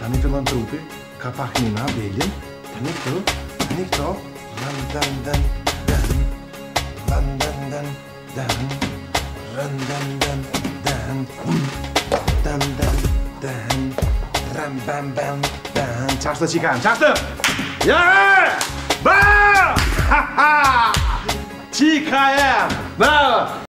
Dan ik dan troepen, kapak niet na belen. Dan ik to, ran dan, ran dan, ran dan, ram bam bam dan. Czas ciekawe, czas! Ja! Ba! Ha ha! Ciekawe! Ba!